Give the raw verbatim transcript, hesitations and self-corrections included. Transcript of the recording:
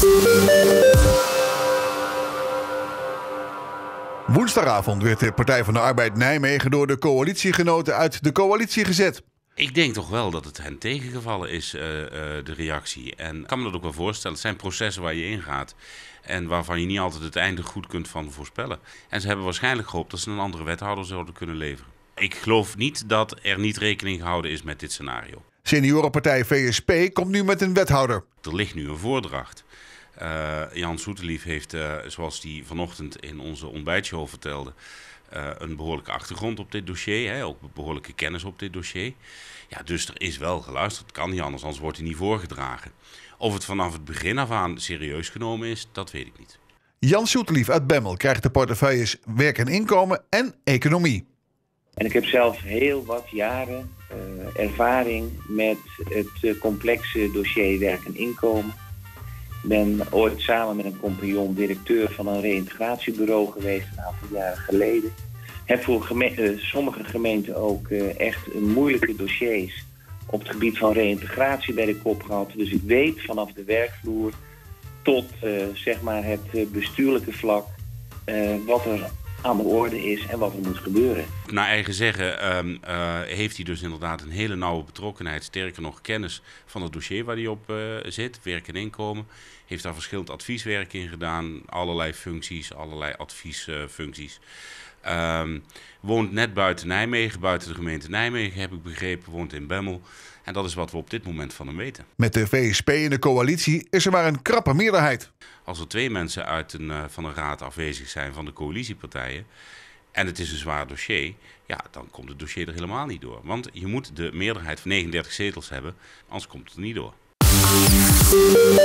Woensdagavond werd de Partij van de Arbeid Nijmegen door de coalitiegenoten uit de coalitie gezet. Ik denk toch wel dat het hen tegengevallen is, uh, uh, de reactie. En ik kan me dat ook wel voorstellen. Het zijn processen waar je ingaat en waarvan je niet altijd het einde goed kunt van voorspellen. En ze hebben waarschijnlijk gehoopt dat ze een andere wethouder zouden kunnen leveren. Ik geloof niet dat er niet rekening gehouden is met dit scenario. Seniorenpartij V S P komt nu met een wethouder. Er ligt nu een voordracht. Uh, Jan Soetelief heeft, uh, zoals hij vanochtend in onze ontbijtshow vertelde, uh, een behoorlijke achtergrond op dit dossier. Hè, ook behoorlijke kennis op dit dossier. Ja, dus er is wel geluisterd. Het kan niet anders, anders wordt hij niet voorgedragen. Of het vanaf het begin af aan serieus genomen is, dat weet ik niet. Jan Soetelief uit Bemmel krijgt de portefeuilles werk en inkomen en economie. En ik heb zelf heel wat jaren uh, ervaring met het uh, complexe dossier werk en inkomen. Ik ben ooit samen met een compagnon directeur van een reïntegratiebureau geweest, een aantal jaren geleden. Heb voor geme- uh, sommige gemeenten ook uh, echt moeilijke dossiers op het gebied van reïntegratie bij de kop gehad. Dus ik weet vanaf de werkvloer tot uh, zeg maar het uh, bestuurlijke vlak uh, wat er aan de orde is en wat er moet gebeuren. Naar eigen zeggen um, uh, heeft hij dus inderdaad een hele nauwe betrokkenheid, sterker nog kennis van het dossier waar hij op uh, zit, werk en inkomen. Heeft daar verschillend advieswerk in gedaan, allerlei functies, allerlei adviesfuncties. Uh, um, woont net buiten Nijmegen, buiten de gemeente Nijmegen heb ik begrepen, woont in Bemmel. En dat is wat we op dit moment van hem weten. Met de V S P in de coalitie is er maar een krappe meerderheid. Als er twee mensen uit een, uh, van een raad afwezig zijn van de coalitiepartijen en het is een zwaar dossier, ja, dan komt het dossier er helemaal niet door. Want je moet de meerderheid van negenendertig zetels hebben, anders komt het er niet door.